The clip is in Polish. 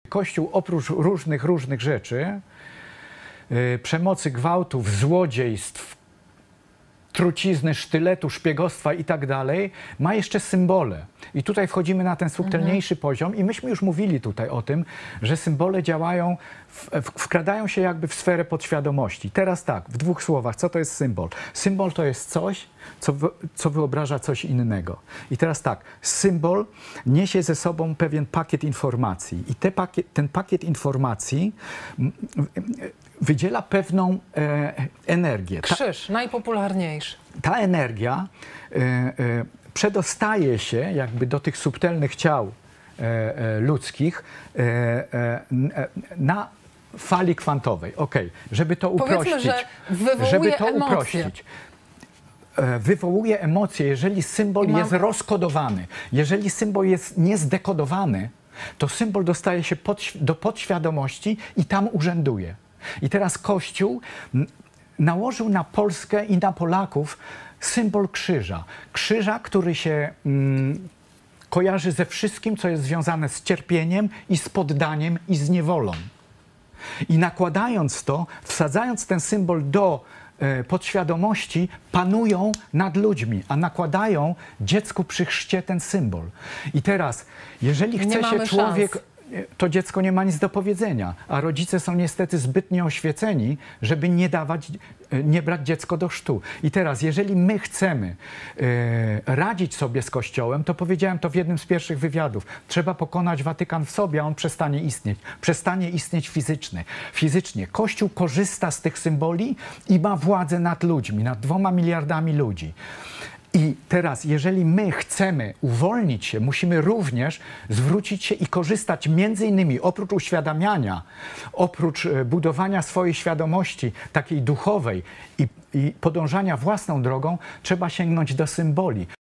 Kościół oprócz różnych rzeczy, przemocy, gwałtów, złodziejstw, trucizny, sztyletu, szpiegostwa i tak dalej, ma jeszcze symbole. I tutaj wchodzimy na ten subtelniejszy poziom i myśmy już mówili tutaj o tym, że symbole działają, wkradają się jakby w sferę podświadomości. Teraz tak, w dwóch słowach, co to jest symbol? Symbol to jest coś, co wyobraża coś innego. I teraz tak, symbol niesie ze sobą pewien pakiet informacji i ten pakiet informacji wydziela pewną energię. Krzyż, najpopularniejszy. Ta energia przedostaje się jakby do tych subtelnych ciał ludzkich na fali kwantowej. Żeby to uprościć. Powiedzmy, że wywołuje emocje, jeżeli symbol jest rozkodowany. Jeżeli symbol jest niezdekodowany, to symbol dostaje się do podświadomości i tam urzęduje. I teraz Kościół nałożył na Polskę i na Polaków symbol krzyża. Krzyża, który się kojarzy ze wszystkim, co jest związane z cierpieniem i z poddaniem i z niewolą. I nakładając to, wsadzając ten symbol do podświadomości, panują nad ludźmi, a nakładają dziecku przy chrzcie ten symbol. I teraz, jeżeli chce się człowiek... to dziecko nie ma nic do powiedzenia, a rodzice są niestety zbyt nieoświeceni, żeby nie brać dziecko do chrztu. I teraz, jeżeli my chcemy radzić sobie z Kościołem, to powiedziałem to w jednym z pierwszych wywiadów, trzeba pokonać Watykan w sobie, a on przestanie istnieć. Przestanie istnieć fizycznie. Kościół korzysta z tych symboli i ma władzę nad ludźmi, nad 2 miliardami ludzi. I teraz, jeżeli my chcemy uwolnić się, musimy również zwrócić się i korzystać między innymi, oprócz uświadamiania, oprócz budowania swojej świadomości takiej duchowej i podążania własną drogą, trzeba sięgnąć do symboli.